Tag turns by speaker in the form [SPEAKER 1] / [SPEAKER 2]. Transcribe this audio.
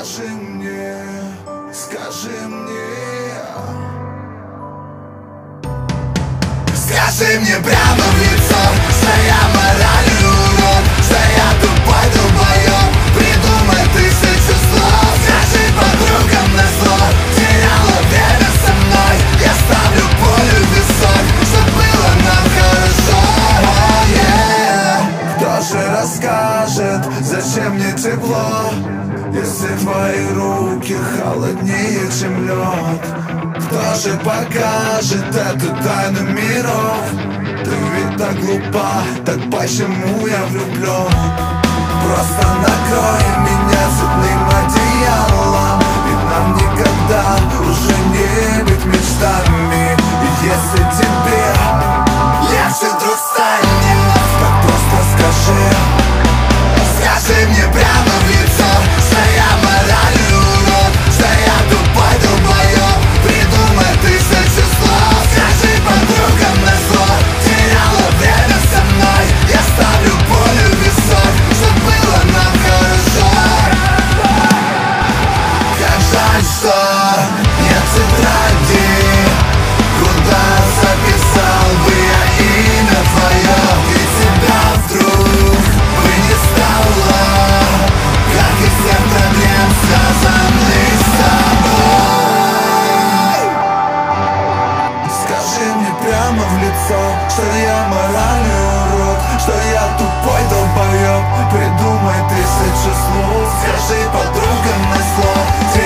[SPEAKER 1] Скажи мне, скажи мне, скажи мне прямо в лицо, что я моральный урод, что я тупой долбоёб. Придумай тысячу слов, скажи подругам назло. Теряла время со мной, я ставлю пулю в висок, чтоб было нам хорошо. Кто же расскажет, зачем мне тепло, если твои руки холоднее, чем лед? Кто же покажет эту тайну миров? Ты ведь так глупа, так почему я влюблен? Просто накрой меня цветным одеялом, и нам никогда уже не быть мечтами. И если тебе легче вдруг станет, так просто скажи. Скажи мне прямо в лицо, что я моральный урод, что я тупой долбоёб. Придумай тысячу слов, скажи подругам назло. Теряла время со мной, я ставлю пулю в висок, чтоб было нам хорошо. Как жаль, что нет тетради, куда записал бы я имя твое. И тебя вдруг бы не стало, как и всех проблем, связанных с тобой. Скажи мне прямо в лицо, что я моральный урод, что я тупой долбоёб. Придумай тысячу слов, скажи подругам назло.